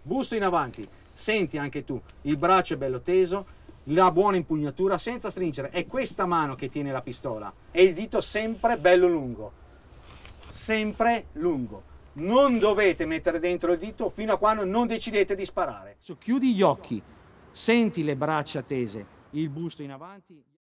busto in avanti, senti anche tu, il braccio è bello teso, la buona impugnatura senza stringere, è questa mano che tiene la pistola e il dito sempre bello lungo, sempre lungo. Non dovete mettere dentro il dito fino a quando non decidete di sparare. Chiudi gli occhi, senti le braccia tese, il busto in avanti.